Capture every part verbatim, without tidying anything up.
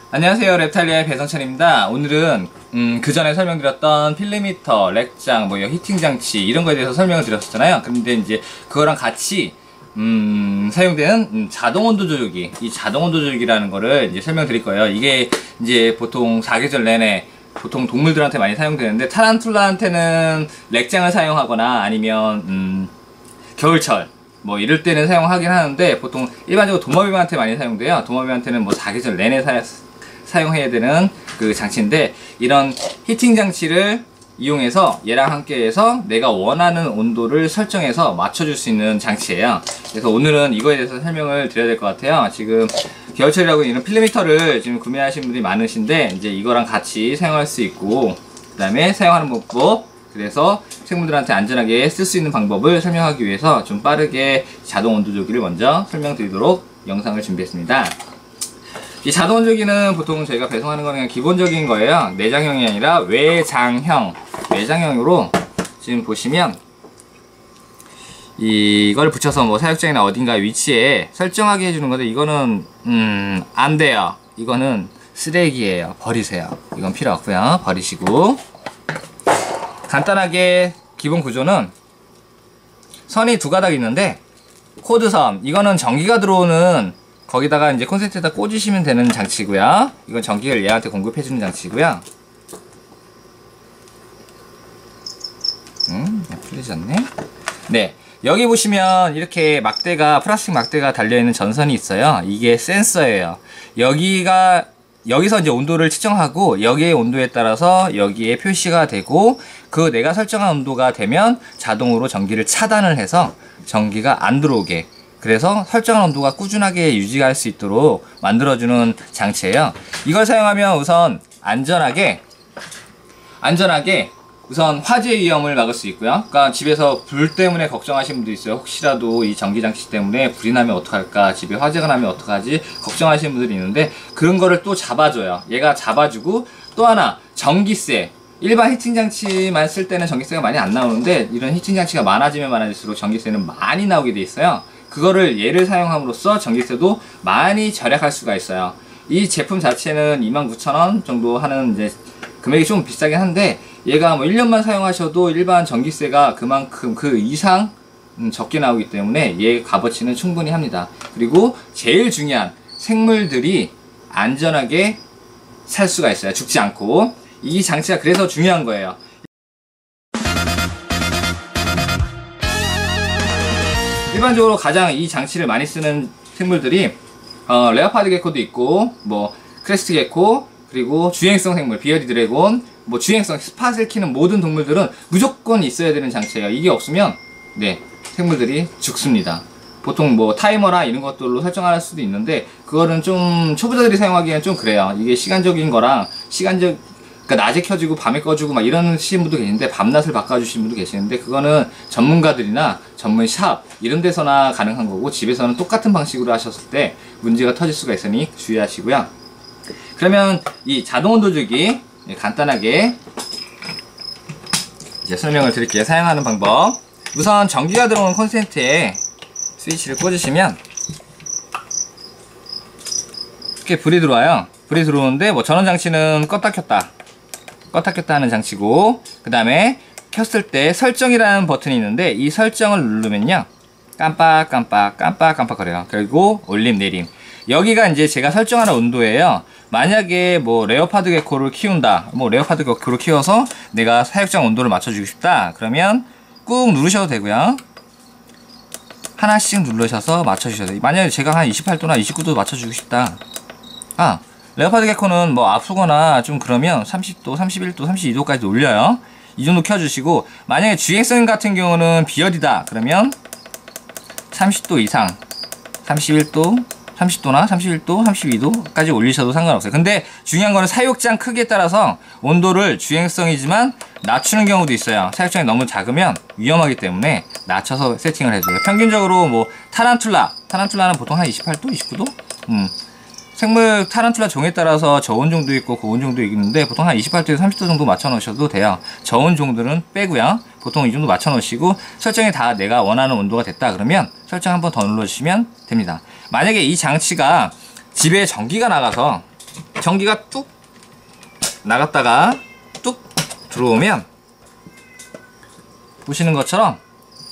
안녕하세요, 랩탈리아의 배성찬입니다. 오늘은 음, 그 전에 설명드렸던 필리미터, 렉장, 뭐 히팅 장치 이런 거에 대해서 설명을 드렸었잖아요. 근데 이제 그거랑 같이 음, 사용되는 음, 자동 온도 조절기, 이 자동 온도 조절기라는 거를 이제 설명드릴 거예요. 이게 이제 보통 사계절 내내 보통 동물들한테 많이 사용되는데, 타란툴라한테는 렉장을 사용하거나 아니면 음, 겨울철 뭐 이럴 때는 사용하긴 하는데, 보통 일반적으로 도마뱀한테 많이 사용돼요. 도마뱀한테는 뭐 사계절 내내 사, 사용해야 되는 그 장치인데, 이런 히팅 장치를 이용해서 얘랑 함께 해서 내가 원하는 온도를 설정해서 맞춰줄 수 있는 장치예요. 그래서 오늘은 이거에 대해서 설명을 드려야 될 것 같아요. 지금 겨울철이라고 이런 필리미터를 지금 구매하신 분들이 많으신데, 이제 이거랑 같이 사용할 수 있고, 그 다음에 사용하는 방법, 그래서 생물들한테 안전하게 쓸 수 있는 방법을 설명하기 위해서 좀 빠르게 자동 온도조기를 먼저 설명드리도록 영상을 준비했습니다. 이 자동 온도조기는 보통 저희가 배송하는 거는 그냥 기본적인 거예요. 내장형이 아니라 외장형, 외장형으로 지금 보시면 이걸 붙여서 뭐 사육장이나 어딘가 위치에 설정하게 해주는 건데, 이거는 음, 안 돼요. 이거는 쓰레기예요. 버리세요. 이건 필요 없고요. 버리시고, 간단하게 기본 구조는 선이 두 가닥 있는데, 코드선, 이거는 전기가 들어오는 거기다가 이제 콘센트에다 꽂으시면 되는 장치고요. 이건 전기를 얘한테 공급해주는 장치고요. 음, 풀리지 않네. 네, 여기 보시면 이렇게 막대가, 플라스틱 막대가 달려있는 전선이 있어요. 이게 센서예요. 여기가 여기서 이제 온도를 측정하고, 여기의 온도에 따라서 여기에 표시가 되고, 그 내가 설정한 온도가 되면 자동으로 전기를 차단을 해서 전기가 안 들어오게, 그래서 설정한 온도가 꾸준하게 유지할 수 있도록 만들어주는 장치예요. 이걸 사용하면 우선 안전하게 안전하게 우선 화재 위험을 막을 수 있고요. 그러니까 집에서 불 때문에 걱정하시는 분도 있어요. 혹시라도 이 전기장치 때문에 불이 나면 어떡할까, 집에 화재가 나면 어떡하지 걱정하시는 분들이 있는데, 그런 거를 또 잡아줘요. 얘가 잡아주고, 또 하나 전기세, 일반 히팅장치만 쓸 때는 전기세가 많이 안 나오는데, 이런 히팅장치가 많아지면 많아질수록 전기세는 많이 나오게 돼 있어요. 그거를 얘를 사용함으로써 전기세도 많이 절약할 수가 있어요. 이 제품 자체는 이만 구천 원 정도 하는 이제 금액이 좀 비싸긴 한데, 얘가 뭐 일 년만 사용하셔도 일반 전기세가 그만큼 그 이상 음, 적게 나오기 때문에 얘 값어치는 충분히 합니다. 그리고 제일 중요한, 생물들이 안전하게 살 수가 있어요. 죽지 않고. 이 장치가 그래서 중요한 거예요. 일반적으로 가장 이 장치를 많이 쓰는 생물들이 어, 레오파드 게코도 있고, 뭐 크레스트 게코, 그리고 주행성 생물 비어디 드래곤, 뭐 주행성 스팟을 키는 모든 동물들은 무조건 있어야 되는 장치예요. 이게 없으면 네, 생물들이 죽습니다. 보통 뭐 타이머나 이런 것들로 설정할 수도 있는데, 그거는 좀 초보자들이 사용하기에는 좀 그래요. 이게 시간적인 거랑 시간적, 그러니까 낮에 켜지고 밤에 꺼주고 막 이런 시는 분도 계시는데, 밤낮을 바꿔주시는 분도 계시는데, 그거는 전문가들이나 전문 샵 이런 데서나 가능한 거고, 집에서는 똑같은 방식으로 하셨을 때 문제가 터질 수가 있으니 주의하시고요. 그러면 이 자동 온도조기 간단하게 이제 설명을 드릴게요. 사용하는 방법. 우선 전기가 들어오는 콘센트에 스위치를 꽂으시면 이렇게 불이 들어와요. 불이 들어오는데, 뭐 전원 장치는 껐다 켰다 껐다 켰다 하는 장치고, 그 다음에 켰을 때 설정이라는 버튼이 있는데, 이 설정을 누르면요 깜빡깜빡 깜빡깜빡 거려요. 그리고 올림 내림, 여기가 이제 제가 설정하는 온도예요. 만약에 뭐 레오파드 게코를 키운다, 뭐 레오파드 게코를 키워서 내가 사육장 온도를 맞춰주고 싶다, 그러면 꾹 누르셔도 되고요. 하나씩 누르셔서 맞춰주셔도 돼요. 만약에 제가 한 이십팔 도나 이십구 도 맞춰주고 싶다, 아 레오파드 게코는 뭐 아프거나 좀 그러면 삼십 도, 삼십일 도, 삼십이 도까지 올려요. 이 정도 켜주시고, 만약에 주행성 같은 경우는 비어디다 그러면 삼십 도 이상, 삼십일 도, 삼십 도나 삼십일 도, 삼십이 도까지 올리셔도 상관없어요. 근데 중요한 거는 사육장 크기에 따라서 온도를 주행성이지만 낮추는 경우도 있어요. 사육장이 너무 작으면 위험하기 때문에 낮춰서 세팅을 해줘요. 평균적으로 뭐 타란툴라, 타란툴라는 보통 한 이십팔 도, 이십구 도? 음. 생물 타란툴라 종에 따라서 저온 종도 있고 고온 종도 있는데, 보통 한 이십팔 도에서 삼십 도 정도 맞춰 놓으셔도 돼요. 저온 종들은 빼고요. 보통 이 정도 맞춰 놓으시고, 설정이 다 내가 원하는 온도가 됐다 그러면 설정 한 번 더 눌러주시면 됩니다. 만약에 이 장치가 집에 전기가 나가서 전기가 뚝 나갔다가 뚝 들어오면 보시는 것처럼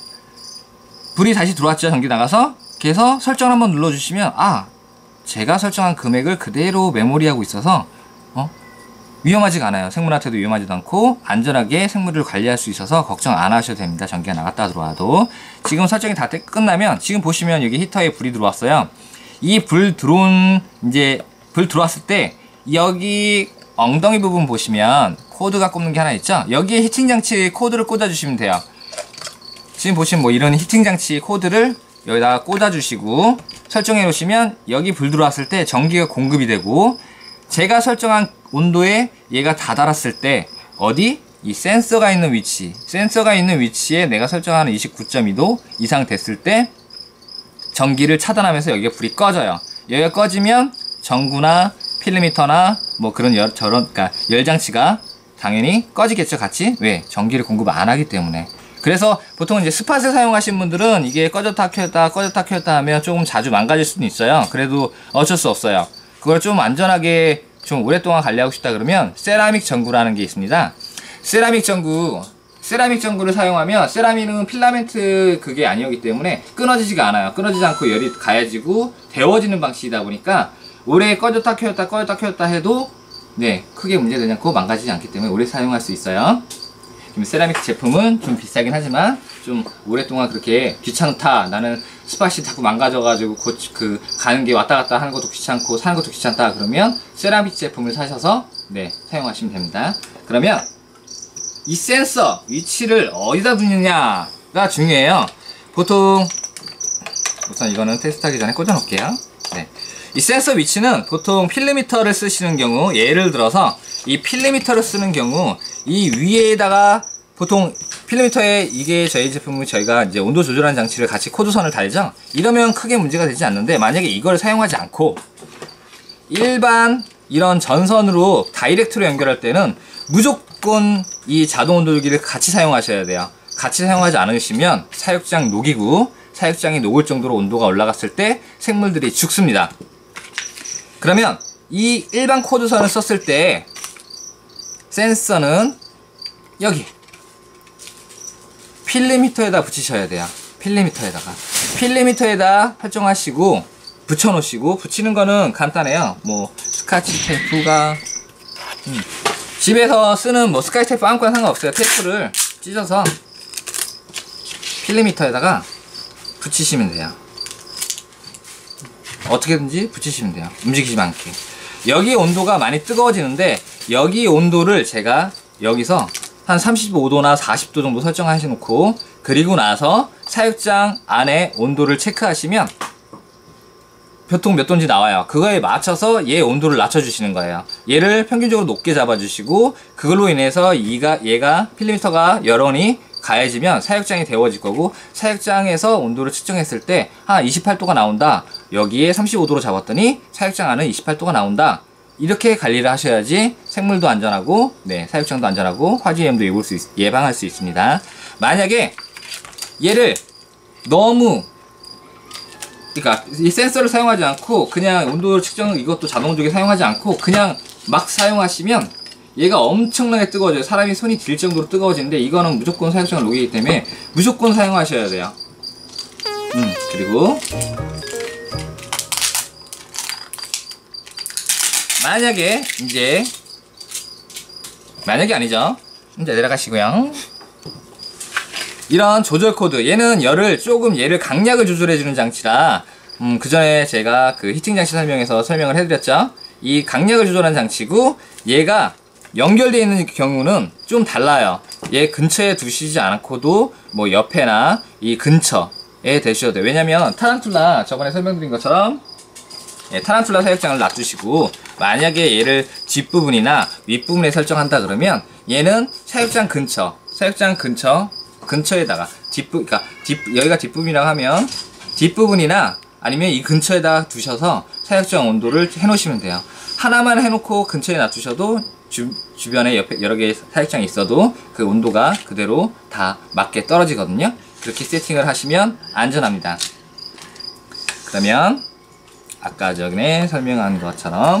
불이 다시 들어왔죠. 전기 나가서. 그래서 설정을 한번 눌러주시면 아 제가 설정한 금액을 그대로 메모리하고 있어서 어? 위험하지가 않아요. 생물한테도 위험하지도 않고 안전하게 생물을 관리할 수 있어서 걱정 안 하셔도 됩니다. 전기가 나갔다 들어와도. 지금 설정이 다 끝나면 지금 보시면 여기 히터에 불이 들어왔어요. 이 불 들어온 이제 불 들어왔을 때 여기 엉덩이 부분 보시면 코드가 꼽는 게 하나 있죠. 여기에 히팅 장치 코드를 꽂아 주시면 돼요. 지금 보시면 뭐 이런 히팅 장치 코드를 여기다가 꽂아 주시고 설정해 놓으시면 여기 불 들어왔을 때 전기가 공급이 되고 제가 설정한 온도에 얘가 다다랐을 때 어디? 이 센서가 있는 위치 센서가 있는 위치에 내가 설정하는 이십구 점 이 도 이상 됐을 때 전기를 차단하면서 여기가 불이 꺼져요. 여기가 꺼지면 전구나 필름미터나 뭐 그런 열, 저런 그러니까 열장치가 당연히 꺼지겠죠. 같이. 왜? 전기를 공급 안 하기 때문에. 그래서 보통 이제 스팟을 사용하신 분들은 이게 꺼졌다 켰다 꺼졌다 켰다 하면 조금 자주 망가질 수는 있어요. 그래도 어쩔 수 없어요. 그걸 좀 안전하게 좀 오랫동안 관리하고 싶다 그러면 세라믹 전구라는 게 있습니다. 세라믹 전구 세라믹 전구를 사용하면 세라믹은 필라멘트 그게 아니었기 때문에 끊어지지가 않아요. 끊어지지 않고 열이 가해지고 데워지는 방식이다 보니까 오래 꺼졌다 켰다 꺼졌다 켰다 해도 네 크게 문제되지 않고 망가지지 않기 때문에 오래 사용할 수 있어요. 세라믹 제품은 좀 비싸긴 하지만 좀 오랫동안 그렇게 귀찮다 나는 스팟이 자꾸 망가져가지고 곧 그 가는 게 왔다 갔다 하는 것도 귀찮고 사는 것도 귀찮다 그러면 세라믹 제품을 사셔서 네 사용하시면 됩니다. 그러면 이 센서 위치를 어디다 두느냐가 중요해요. 보통 우선 이거는 테스트하기 전에 꽂아 놓을게요. 네. 이 센서 위치는 보통 필름미터를 쓰시는 경우 예를 들어서 이 필름미터를 쓰는 경우 이 위에다가 보통 필름미터에 이게 저희 제품은 저희가 이제 온도 조절하는 장치를 같이 코드선을 달죠. 이러면 크게 문제가 되지 않는데 만약에 이걸 사용하지 않고 일반 이런 전선으로 다이렉트로 연결할 때는 무조건 이 자동 온도계를 같이 사용하셔야 돼요. 같이 사용하지 않으시면 사육장 녹이고 사육장이 녹을 정도로 온도가 올라갔을 때 생물들이 죽습니다. 그러면 이 일반 코드선을 썼을 때 센서는 여기 필름미터에다 붙이셔야 돼요. 필름미터에다가 필름미터에다 설정하시고 붙여놓으시고 붙이는 거는 간단해요. 뭐 스카치 테이프가 음. 집에서 쓰는 뭐 스카치 테이프 아무거나 상관없어요. 테이프를 찢어서 필름미터에다가 붙이시면 돼요. 어떻게든지 붙이시면 돼요. 움직이지 않게. 여기 온도가 많이 뜨거워지는데 여기 온도를 제가 여기서 한 삼십오 도나 사십 도 정도 설정하시 놓고 그리고 나서 사육장 안에 온도를 체크하시면 보통 몇 도인지 나와요. 그거에 맞춰서 얘 온도를 낮춰주시는 거예요. 얘를 평균적으로 높게 잡아주시고 그걸로 인해서 얘가, 얘가 필름미터가 열원이 가해지면 사육장이 데워질 거고 사육장에서 온도를 측정했을 때 한 이십팔 도가 나온다. 여기에 삼십오 도로 잡았더니 사육장 안은 이십팔 도가 나온다. 이렇게 관리를 하셔야지 생물도 안전하고 네 사육장도 안전하고 화재위험도 예방할 수, 있, 예방할 수 있습니다. 만약에 얘를 너무 그러니까 이 센서를 사용하지 않고 그냥 온도 측정 이것도 자동 온도계 사용하지 않고 그냥 막 사용하시면 얘가 엄청나게 뜨거워져요. 사람이 손이 딜 정도로 뜨거워지는데 이거는 무조건 사육장을 녹이기 때문에 무조건 사용하셔야 돼요. 음 그리고 만약에 이제 만약에 아니죠. 이제 내려가시고요. 이런 조절 코드 얘는 열을 조금 얘를 강약을 조절해주는 장치라 음, 그 전에 제가 그 히팅 장치 설명에서 설명을 해드렸죠. 이 강약을 조절하는 장치고 얘가 연결되어 있는 경우는 좀 달라요. 얘 근처에 두시지 않고도 뭐 옆에나 이 근처에 대셔도 돼요. 왜냐면 타란툴라 저번에 설명드린 것처럼 예, 타란툴라 사육장을 놔두시고 만약에 얘를 뒷부분이나 윗부분에 설정한다 그러면 얘는 사육장 근처 사육장 근처 근처에다가 뒷부 그러니까 뒷 여기가 뒷부분이라고 하면 뒷부분이나 아니면 이 근처에다 두셔서 사육장 온도를 해 놓으시면 돼요. 하나만 해놓고 근처에 놔두셔도 주, 주변에 옆에 여러 개의 사육장이 있어도 그 온도가 그대로 다 맞게 떨어지거든요. 그렇게 세팅을 하시면 안전합니다. 그러면 아까 전에 설명한 것처럼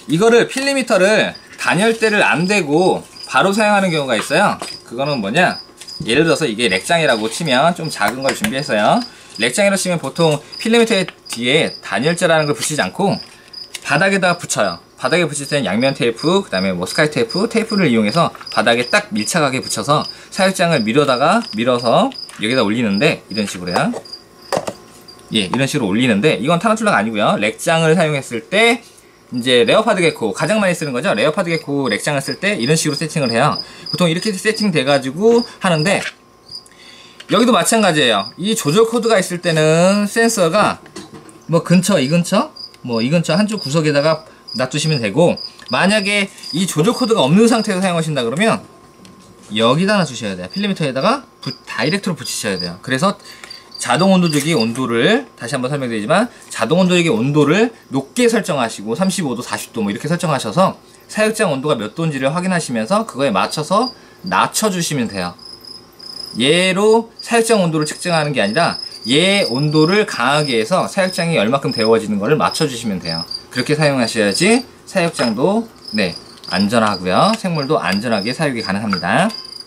이거를 필리미터를 단열대를 안 대고 바로 사용하는 경우가 있어요. 그거는 뭐냐, 예를 들어서 이게 렉장이라고 치면 좀 작은 걸 준비했어요. 렉장이라고 치면 보통 필리미터의 뒤에 단열재라는 걸 붙이지 않고 바닥에다가 붙여요. 바닥에 붙일 때는 양면 테이프, 그 다음에 뭐 스카이 테이프, 테이프를 이용해서 바닥에 딱 밀착하게 붙여서 사육장을 밀어다가 밀어서 여기다 올리는데, 이런 식으로요. 예, 이런 식으로 올리는데, 이건 타란툴라가 아니고요. 렉장을 사용했을 때 이제 레오파드 게코, 가장 많이 쓰는 거죠. 레오파드 게코 렉장을 쓸 때 이런 식으로 세팅을 해요. 보통 이렇게 세팅돼 가지고 하는데, 여기도 마찬가지예요. 이 조절 코드가 있을 때는 센서가 뭐 근처, 이 근처, 뭐 이 근처 한쪽 구석에다가 놔두시면 되고, 만약에 이 조절 코드가 없는 상태에서 사용하신다 그러면 여기다 놔주셔야 돼요. 필리미터에다가 부, 다이렉트로 붙이셔야 돼요. 그래서 자동 온도조기 온도를, 다시 한번 설명드리지만, 자동 온도조기 온도를 높게 설정하시고 삼십오 도, 사십 도 뭐 이렇게 설정하셔서 사육장 온도가 몇 도인지를 확인하시면서 그거에 맞춰서 낮춰주시면 돼요. 얘로 사육장 온도를 측정하는 게 아니라 얘 온도를 강하게 해서 사육장이 얼마큼 데워지는 것을 맞춰주시면 돼요. 그렇게 사용하셔야지 사육장도 네 안전하고요, 생물도 안전하게 사육이 가능합니다.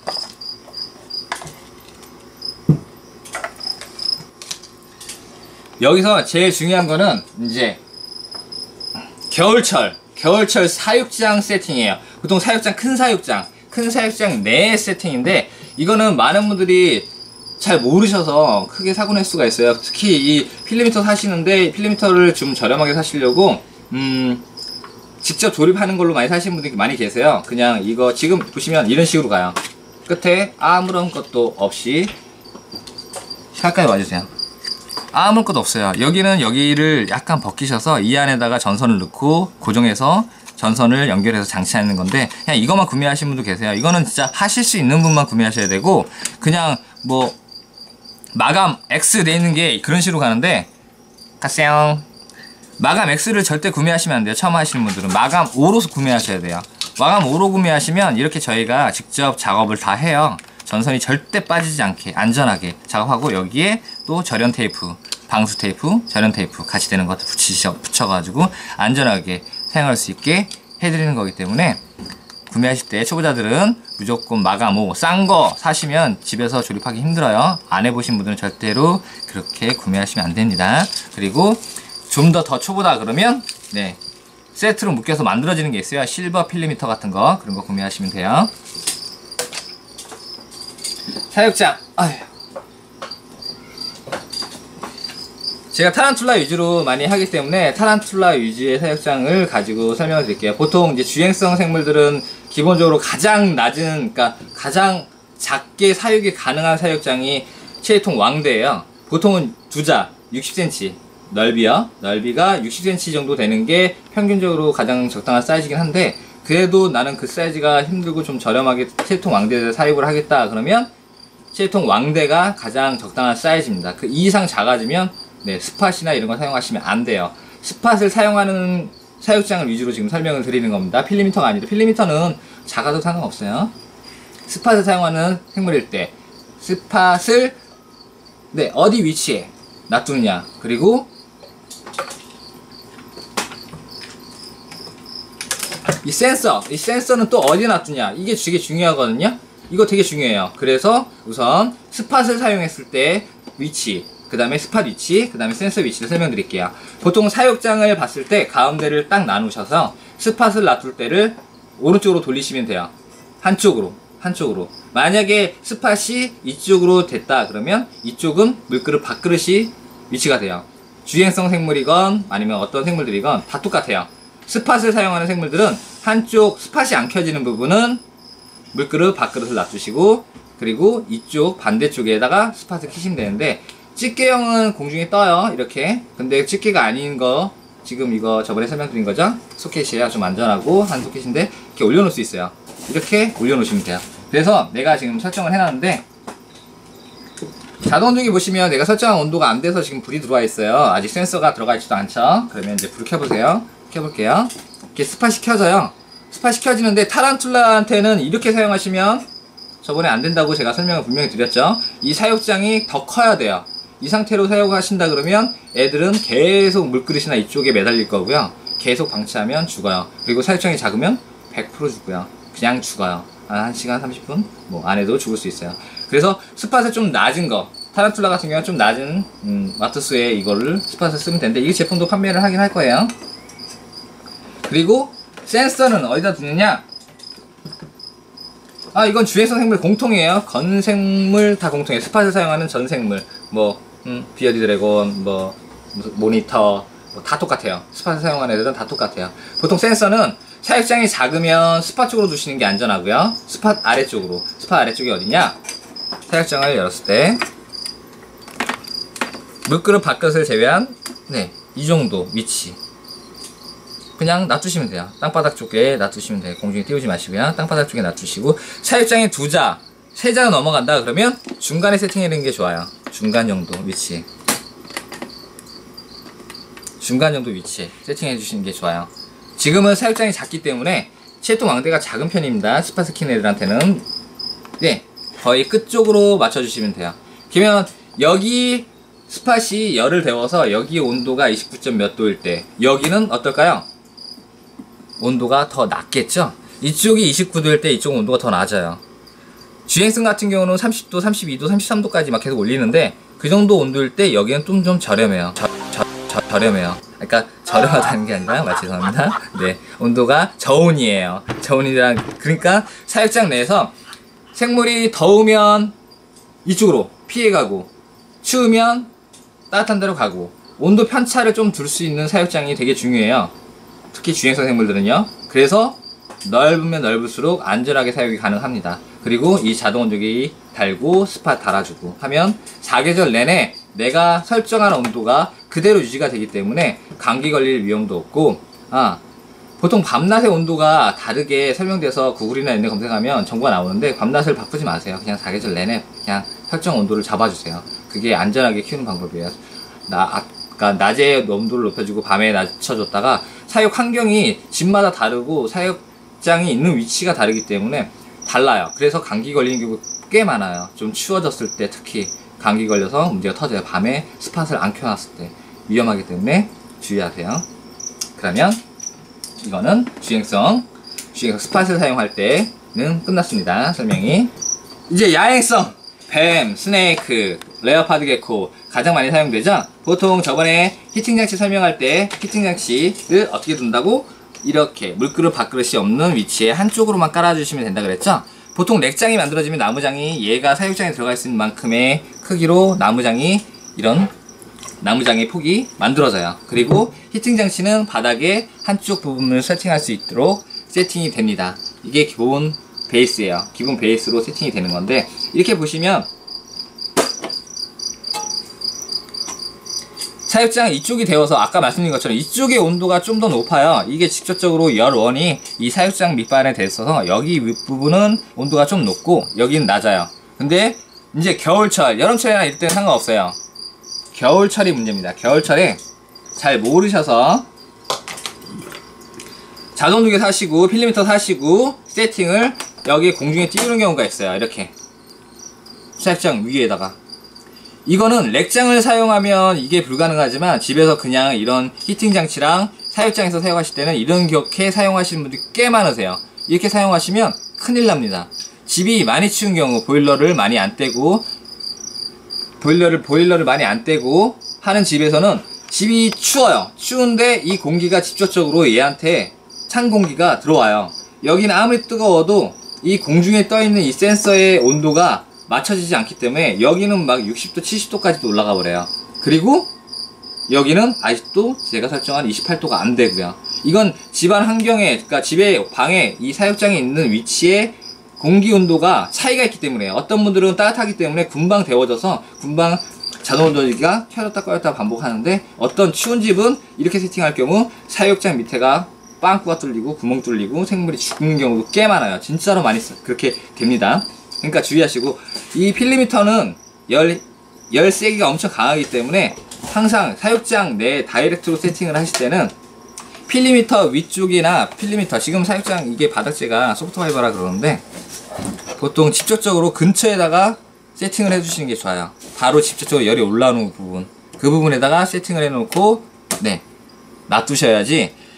여기서 제일 중요한 거는 이제 겨울철 겨울철 사육장 세팅이에요. 보통 사육장, 큰 사육장 큰 사육장 내 세팅인데, 이거는 많은 분들이 잘 모르셔서 크게 사고 낼 수가 있어요. 특히 이 필리미터 사시는데, 필리미터를 좀 저렴하게 사시려고 음 직접 조립하는 걸로 많이 사시는 분들이 많이 계세요. 그냥 이거 지금 보시면 이런 식으로 가요. 끝에 아무런 것도 없이, 가까이 와주세요. 아무런 것도 없어요. 여기는 여기를 약간 벗기셔서 이 안에다가 전선을 넣고 고정해서 전선을 연결해서 장치하는 건데, 그냥 이것만 구매하신 분도 계세요. 이거는 진짜 하실 수 있는 분만 구매하셔야 되고, 그냥 뭐 마감 X 돼 있는 게 그런 식으로 가는데, 가세요. 마감 X를 절대 구매하시면 안 돼요. 처음 하시는 분들은 마감 오로 구매하셔야 돼요. 마감 오로 구매하시면 이렇게 저희가 직접 작업을 다 해요. 전선이 절대 빠지지 않게 안전하게 작업하고, 여기에 또 절연 테이프, 방수 테이프, 절연 테이프 같이 되는 것도 붙이셔, 붙여가지고 안전하게 사용할 수 있게 해드리는 거기 때문에, 구매하실 때 초보자들은 무조건 마감 오, 싼 거 사시면 집에서 조립하기 힘들어요. 안 해보신 분들은 절대로 그렇게 구매하시면 안 됩니다. 그리고 좀 더 더 초보다 그러면 네 세트로 묶여서 만들어지는 게 있어요. 실버 필리미터 같은 거, 그런 거 구매하시면 돼요. 사육장, 아휴. 제가 타란툴라 위주로 많이 하기 때문에 타란툴라 위주의 사육장을 가지고 설명을 드릴게요. 보통 이제 주행성 생물들은 기본적으로 가장 낮은, 그러니까 가장 작게 사육이 가능한 사육장이 체리통 왕대예요. 보통은 두자 육십 센티미터 넓이요. 넓이가 육십 센티미터 정도 되는 게 평균적으로 가장 적당한 사이즈긴 한데, 그래도 나는 그 사이즈가 힘들고 좀 저렴하게 체리통 왕대를 사육을 하겠다 그러면 체리통 왕대가 가장 적당한 사이즈입니다. 그 이상 작아지면 네, 스팟이나 이런 거 사용하시면 안 돼요. 스팟을 사용하는 사육장을 위주로 지금 설명을 드리는 겁니다. 필리미터가 아니라, 필리미터는 작아도 상관없어요. 스팟을 사용하는 생물일 때 스팟을 네, 어디 위치에 놔두느냐, 그리고 이 센서, 이 센서는 또 어디에 놔두냐, 이게 되게 중요하거든요. 이거 되게 중요해요. 그래서 우선 스팟을 사용했을 때 위치, 그 다음에 스팟 위치, 그 다음에 센서 위치를 설명드릴게요. 보통 사육장을 봤을 때 가운데를 딱 나누셔서 스팟을 놔둘 때를 오른쪽으로 돌리시면 돼요. 한쪽으로, 한쪽으로. 만약에 스팟이 이쪽으로 됐다 그러면 이쪽은 물그릇 밥그릇이 위치가 돼요. 주행성 생물이건 아니면 어떤 생물들이건 다 똑같아요. 스팟을 사용하는 생물들은 한쪽 스팟이 안 켜지는 부분은 물그릇 밥그릇을 놔두시고, 그리고 이쪽 반대쪽에다가 스팟을 켜시면 되는데, 집게형은 공중에 떠요, 이렇게. 근데 집게가 아닌 거, 지금 이거 저번에 설명드린 거죠? 소켓이에요. 좀 안전하고 한 소켓인데 이렇게 올려놓을 수 있어요. 이렇게 올려놓으시면 돼요. 그래서 내가 지금 설정을 해놨는데, 자동온도기 보시면 내가 설정한 온도가 안 돼서 지금 불이 들어와 있어요. 아직 센서가 들어가 있지도 않죠. 그러면 이제 불을 켜보세요. 켜볼게요. 이렇게 스팟이 켜져요. 스팟이 켜지는데, 타란툴라한테는 이렇게 사용하시면 저번에 안 된다고 제가 설명을 분명히 드렸죠. 이 사육장이 더 커야 돼요. 이 상태로 사용하신다 그러면 애들은 계속 물그릇이나 이쪽에 매달릴 거고요. 계속 방치하면 죽어요. 그리고 사육장이 작으면 백 퍼센트 죽고요. 그냥 죽어요. 한 시간 삼십 분 뭐 안에도 죽을 수 있어요. 그래서 스팟을 좀 낮은 거, 타란툴라 같은 경우는 좀 낮은 음, 와트 수의 이거를 스팟을 쓰면 되는데, 이 제품도 판매를 하긴 할 거예요. 그리고 센서는 어디다 두느냐? 아, 이건 주행성 생물 공통이에요. 건생물 다 공통이에요. 스팟을 사용하는 전 생물, 뭐 음, 비어디 드래곤, 뭐 모니터, 뭐 다 똑같아요. 스팟을 사용하는 애들은 다 똑같아요. 보통 센서는 사육장이 작으면 스팟 쪽으로 두시는 게 안전하고요. 스팟 아래쪽으로. 스팟 아래쪽이 어디냐? 사육장을 열었을 때 물그릇 바깥을 제외한 네, 이 정도 위치 그냥 놔두시면 돼요. 땅바닥 쪽에 놔두시면 돼요. 공중에 띄우지 마시고요. 땅바닥 쪽에 놔두시고, 사육장에 두 자, 세 자가 넘어간다 그러면 중간에 세팅해놓는 게 좋아요. 중간 정도 위치, 중간 정도 위치에 세팅해 주시는 게 좋아요. 지금은 사육장이 작기 때문에 채통 왕대가 작은 편입니다. 스팟 스킨 애들한테는. 네, 거의 끝쪽으로 맞춰주시면 돼요. 그러면 여기 스팟이 열을 데워서 여기 온도가 이십구 점 몇 도일 때, 여기는 어떨까요? 온도가 더 낮겠죠? 이쪽이 이십구 도일 때 이쪽은 온도가 더 낮아요. 주행성 같은 경우는 삼십 도, 삼십이 도, 삼십삼 도까지 막 계속 올리는데, 그 정도 온도일 때 여기는 좀, 좀 저렴해요. 저, 저, 저, 저렴해요. 그러니까 저렴하다는 게 아니라, 아, 죄송합니다. 네, 온도가 저온이에요. 저온이란, 그러니까 사육장 내에서 생물이 더우면 이쪽으로 피해가고, 추우면 따뜻한 데로 가고, 온도 편차를 좀 둘 수 있는 사육장이 되게 중요해요. 특히 주행성 생물들은요. 그래서 넓으면 넓을수록 안전하게 사육이 가능합니다. 그리고 이 자동 온도계 달고 스팟 달아주고 하면 사계절 내내 내가 설정한 온도가 그대로 유지가 되기 때문에 감기 걸릴 위험도 없고, 아, 보통 밤낮의 온도가 다르게 설명돼서 구글이나 이런 데 검색하면 정보가 나오는데, 밤낮을 바꾸지 마세요. 그냥 사계절 내내 그냥 설정 온도를 잡아주세요. 그게 안전하게 키우는 방법이에요. 나, 아까 낮에 온도를 높여주고 밤에 낮춰줬다가, 사육 환경이 집마다 다르고 사육장이 있는 위치가 다르기 때문에 달라요. 그래서 감기 걸리는 경우 꽤 많아요. 좀 추워졌을 때 특히 감기 걸려서 문제가 터져요. 밤에 스팟을 안 켜놨을 때 위험하기 때문에 주의하세요. 그러면 이거는 주행성, 주행성 스팟을 사용할 때는 끝났습니다. 설명이. 이제 야행성, 뱀, 스네이크, 레어파드 게코 가장 많이 사용되죠. 보통 저번에 히팅 장치 설명할 때 히팅 장치를 어떻게 둔다고, 이렇게 물그릇 밥그릇이 없는 위치에 한쪽으로만 깔아주시면 된다 그랬죠. 보통 렉장이 만들어지면 나무장이 얘가 사육장에 들어가 있는 만큼의 크기로 나무장이, 이런 나무장의 폭이 만들어져요. 그리고 히팅 장치는 바닥에 한쪽 부분을 세팅할 수 있도록 세팅이 됩니다. 이게 기본 베이스예요. 기본 베이스로 세팅이 되는 건데, 이렇게 보시면 사육장 이쪽이 되어서 아까 말씀드린 것처럼 이쪽의 온도가 좀 더 높아요. 이게 직접적으로 열원이 이 사육장 밑반에 돼 있어서 여기 윗부분은 온도가 좀 높고 여기는 낮아요. 근데 이제 겨울철, 여름철이나 이럴 때는 상관없어요. 겨울철이 문제입니다. 겨울철에 잘 모르셔서 자동두개 사시고 필리미터 사시고 세팅을 여기 공중에 띄우는 경우가 있어요. 이렇게 사육장 위에다가. 이거는 렉장을 사용하면 이게 불가능하지만, 집에서 그냥 이런 히팅 장치랑 사육장에서 사용하실 때는 이렇게 사용하시는 분들이 꽤 많으세요. 이렇게 사용하시면 큰일 납니다. 집이 많이 추운 경우, 보일러를 많이 안 떼고 보일러를 보일러를 많이 안 떼고 하는 집에서는 집이 추워요. 추운데 이 공기가 직접적으로 얘한테 찬 공기가 들어와요. 여기는 아무리 뜨거워도 이 공중에 떠있는 이 센서의 온도가 맞춰지지 않기 때문에 여기는 막 육십 도, 칠십 도까지도 올라가 버려요. 그리고 여기는 아직도 제가 설정한 이십팔 도가 안 되고요. 이건 집안 환경에, 그러니까 집에 방에 이 사육장에 있는 위치에 공기 온도가 차이가 있기 때문에, 어떤 분들은 따뜻하기 때문에 금방 데워져서 금방 자동 온도계가 켜졌다 꺼졌다 반복하는데, 어떤 추운 집은 이렇게 세팅할 경우 사육장 밑에가 빵꾸가 뚫리고 구멍 뚫리고 생물이 죽는 경우도 꽤 많아요. 진짜로 많이 그렇게 됩니다. 그러니까 주의하시고, 이 필리미터는 열, 열 세기가 엄청 강하기 때문에 항상 사육장 내 다이렉트로 세팅을 하실 때는 필리미터 위쪽이나 필리미터, 지금 사육장 이게 바닥재가 소프트파이버라 그러는데 보통 직접적으로 근처에다가 세팅을 해주시는 게 좋아요. 바로 직접적으로 열이 올라오는 부분, 그 부분에다가 세팅을 해놓고 네 놔두셔야지.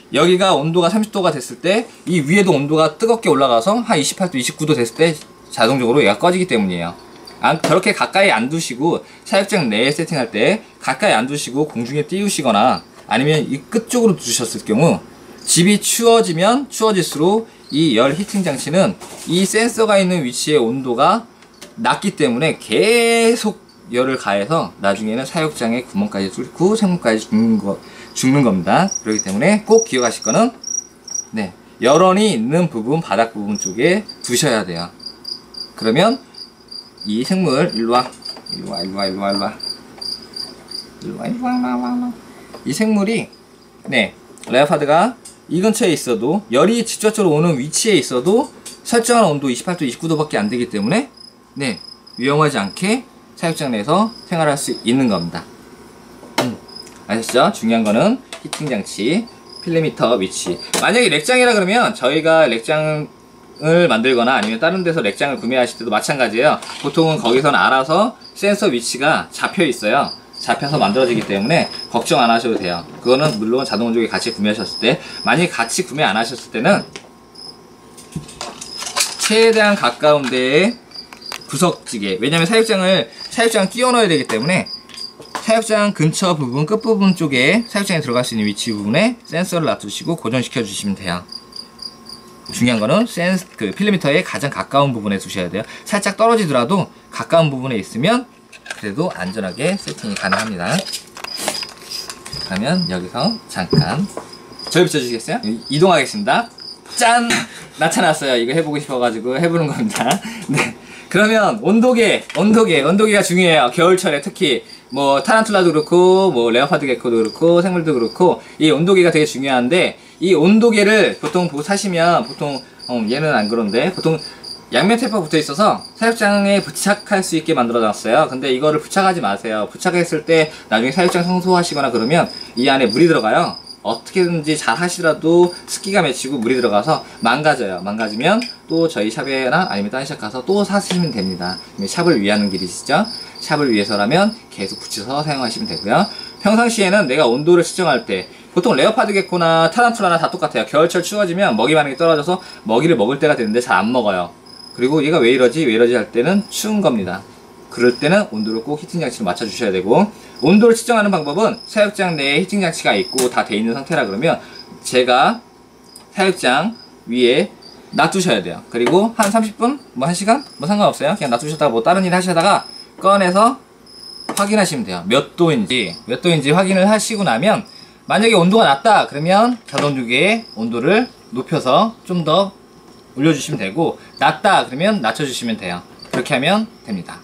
여기가 온도가 삼십 도가 됐을 때 이 위에도 온도가 뜨겁게 올라가서 한 이십팔 도, 이십구 도 됐을 때 자동적으로 얘가 꺼지기 때문이에요. 안, 저렇게 가까이 안 두시고 사육장 내에 세팅할 때 가까이 안 두시고 공중에 띄우시거나 아니면 이 끝쪽으로 두셨을 경우 집이 추워지면 추워질수록 이 열 히팅 장치는 이 센서가 있는 위치의 온도가 낮기 때문에 계속 열을 가해서 나중에는 사육장에 구멍까지 뚫고 생물까지 죽는, 거, 죽는 겁니다. 그렇기 때문에 꼭 기억하실 거는 네, 열원이 있는 부분, 바닥 부분 쪽에 두셔야 돼요. 그러면 이 생물 일로와 일로와 일로와 일로와 일로와 일로와 일로와 일로와 이 생물이 네, 레오파드가 이 근처에 있어도 열이 직접적으로 오는 위치에 있어도 설정한 온도 이십팔 도, 이십구 도밖에 안 되기 때문에 네, 위험하지 않게 사육장 내에서 생활할 수 있는 겁니다. 음, 아셨죠? 중요한 거는 히팅 장치, 필리미터 위치. 만약에 렉장이라 그러면 저희가 렉장을 만들거나 아니면 다른 데서 렉장을 구매하실 때도 마찬가지예요. 보통은 거기서는 알아서 센서 위치가 잡혀 있어요. 잡혀서 만들어지기 때문에 걱정 안 하셔도 돼요. 그거는 물론 자동 온도계 같이 구매하셨을 때, 만약에 같이 구매 안 하셨을 때는 최대한 가까운 데에 구석지게, 왜냐면 사육장을 사육장을 끼워 넣어야 되기 때문에 사육장 근처 부분, 끝부분 쪽에 사육장에 들어갈 수 있는 위치 부분에 센서를 놔두시고 고정시켜 주시면 돼요. 중요한 거는 센스, 그 필리미터에 가장 가까운 부분에 두셔야 돼요. 살짝 떨어지더라도 가까운 부분에 있으면 그래도 안전하게 세팅이 가능합니다. 그러면 여기서 잠깐 저희 비춰주시겠어요? 이동하겠습니다. 짠! 나타났어요. 이거 해보고 싶어가지고 해보는 겁니다. 네. 그러면 온도계, 온도계, 온도계가 중요해요. 겨울철에 특히 뭐 타란툴라도 그렇고 뭐 레오파드 게코도 그렇고 생물도 그렇고 이 온도계가 되게 중요한데, 이 온도계를 보통 보고 사시면 보통 어, 얘는 안 그런데 보통 양면 테이프가 붙어 있어서 사육장에 부착할 수 있게 만들어 놨어요. 근데 이거를 부착하지 마세요. 부착했을 때 나중에 사육장 청소하시거나 그러면 이 안에 물이 들어가요. 어떻게든지 잘 하시더라도 습기가 맺히고 물이 들어가서 망가져요. 망가지면 또 저희 샵에나 아니면 다른 샵 가서 또 사시면 됩니다. 샵을 위하는 길이시죠. 샵을 위해서라면 계속 붙여서 사용하시면 되고요. 평상시에는 내가 온도를 측정할 때 보통 레오파드 게코나 타란툴라나 다 똑같아요. 겨울철 추워지면 먹이 반응이 떨어져서 먹이를 먹을 때가 되는데 잘 안 먹어요. 그리고 얘가 왜 이러지 왜 이러지 할 때는 추운 겁니다. 그럴 때는 온도를 꼭 히팅 장치로 맞춰 주셔야 되고, 온도를 측정하는 방법은 사육장 내에 히팅 장치가 있고 다 돼 있는 상태라 그러면 제가 사육장 위에 놔두셔야 돼요. 그리고 한 삼십 분? 뭐 한 시간? 뭐 상관없어요. 그냥 놔두셨다가 뭐 다른 일 하시다가 꺼내서 확인하시면 돼요. 몇 도인지 몇 도인지 확인을 하시고 나면, 만약에 온도가 낮다 그러면 자동조기에 온도를 높여서 좀 더 올려주시면 되고, 낮다 그러면 낮춰주시면 돼요. 그렇게 하면 됩니다.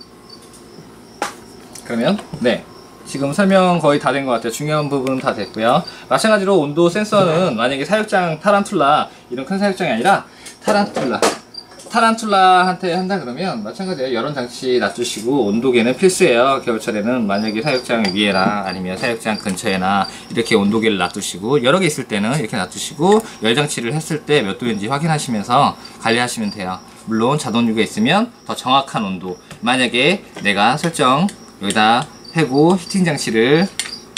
그러면 네, 지금 설명 거의 다 된 것 같아요. 중요한 부분은 다 됐고요. 마찬가지로 온도 센서는 만약에 사육장 타란툴라, 이런 큰 사육장이 아니라 타란툴라 타란툴라한테 한다 그러면 마찬가지예요. 열원 장치 놔두시고 온도계는 필수예요. 겨울철에는 만약에 사육장 위에나 아니면 사육장 근처에나 이렇게 온도계를 놔두시고, 여러 개 있을 때는 이렇게 놔두시고 열 장치를 했을 때 몇 도인지 확인하시면서 관리하시면 돼요. 물론 자동유가 있으면 더 정확한 온도, 만약에 내가 설정 여기다 해고 히팅 장치를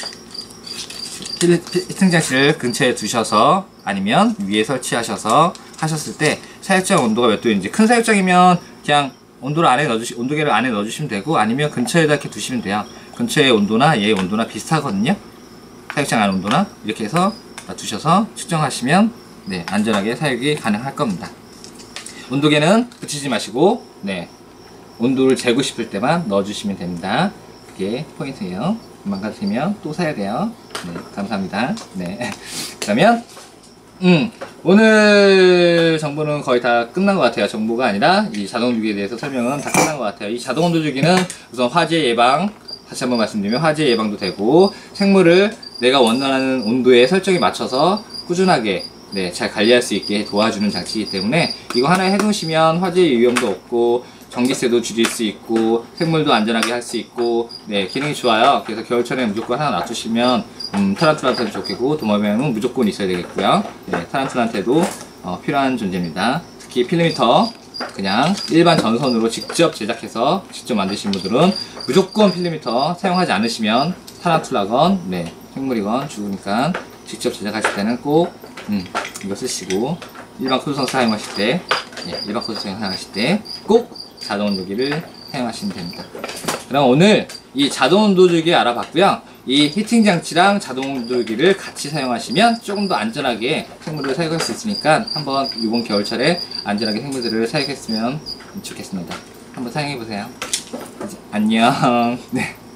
히팅 장치를 근처에 두셔서 아니면 위에 설치하셔서 하셨을 때 사육장 온도가 몇 도인지, 큰 사육장이면 그냥 온도를 안에 넣어주시, 온도계를 안에 넣어주시면 되고, 아니면 근처에다 이렇게 두시면 돼요. 근처의 온도나 얘의 온도나 비슷하거든요. 사육장 안 온도나 이렇게 해서 두셔서 측정하시면 네, 안전하게 사육이 가능할 겁니다. 온도계는 붙이지 마시고 네, 온도를 재고 싶을 때만 넣어주시면 됩니다. 그게 포인트예요. 망가뜨리면 또 사야 돼요. 네, 감사합니다. 네, 그러면 음, 오늘 정보는 거의 다 끝난 것 같아요. 정보가 아니라 이 자동주기에 대해서 설명은 다 끝난 것 같아요. 이 자동 온도주기는 우선 화재 예방, 다시 한번 말씀드리면 화재 예방도 되고, 생물을 내가 원하는 온도에 설정에 맞춰서 꾸준하게 네, 잘 관리할 수 있게 도와주는 장치이기 때문에 이거 하나 해놓으시면 화재 위험도 없고 전기세도 줄일 수 있고 생물도 안전하게 할 수 있고 네, 기능이 좋아요. 그래서 겨울철에 무조건 하나 놔두시면 음, 타란툴라한테도 좋겠고 도마뱀은 무조건 있어야 되겠고요. 네, 타란툴라한테도 어, 필요한 존재입니다. 특히 필리미터 그냥 일반 전선으로 직접 제작해서 직접 만드신 분들은 무조건 필리미터 사용하지 않으시면 타란툴라건 네, 생물이건 죽으니까 직접 제작하실 때는 꼭 음, 이거 쓰시고, 일반 코드성 사용하실 때, 예, 일반 코드성 사용하실 때 꼭 자동 온도기를 사용하시면 됩니다. 그럼 오늘 이 자동 온도주기 알아봤고요. 이 히팅 장치랑 자동 온도기를 같이 사용하시면 조금 더 안전하게 생물을 사육할 수 있으니까 한번 이번 겨울철에 안전하게 생물들을 사육했으면 좋겠습니다. 한번 사용해 보세요. 안녕. 네.